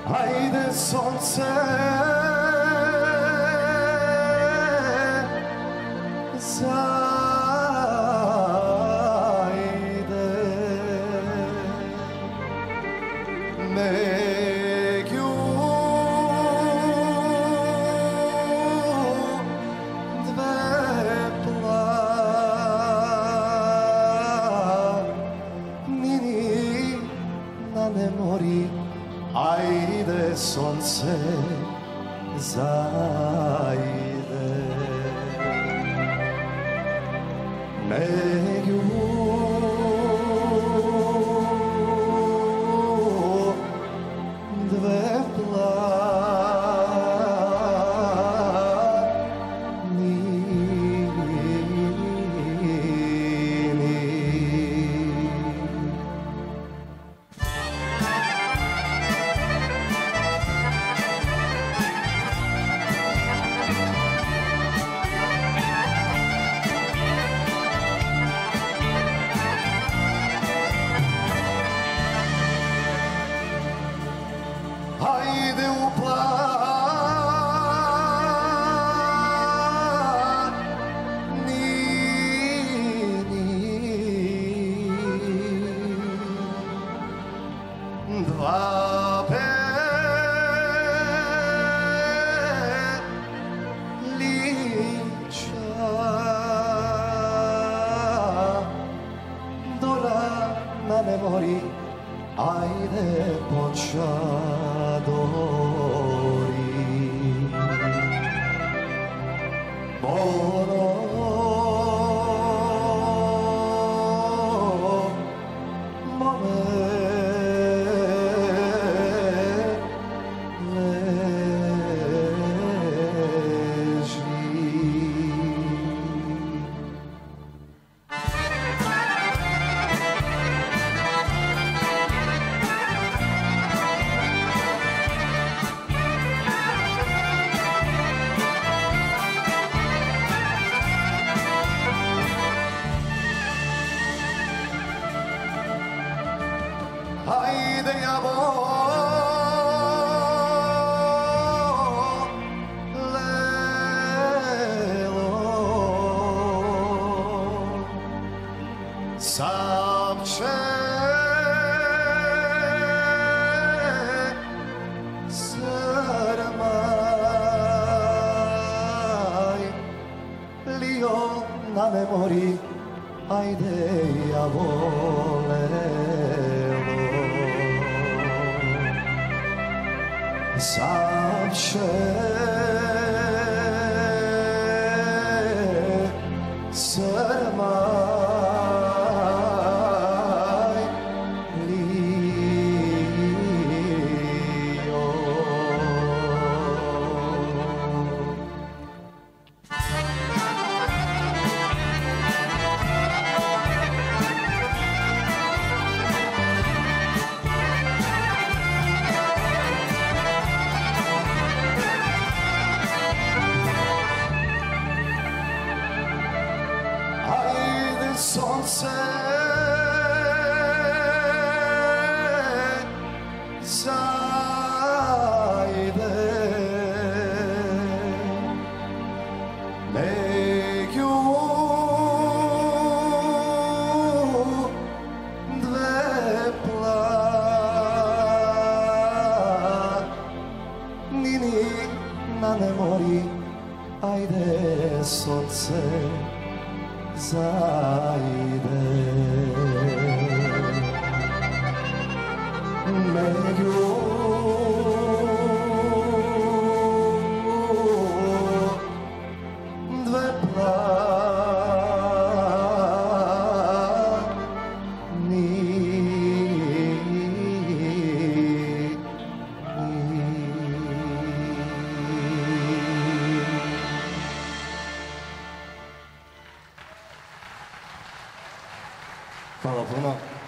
Ajde sunce, zajde, Megju dve planini na ne mori. Ajde sunce, zajde, Megju dve Ajde u planini dva liča dola na ne mori. Ajde počadori, Bono mome leži. Ajde javolelo, sapče srmaj, lio na ne mori. Ajde javolelo, sapče srmaj, lio. Sunce, zajde, Megju dve planini na ne mori. Ajde sunce, zajde, Megju dve Hvala puno.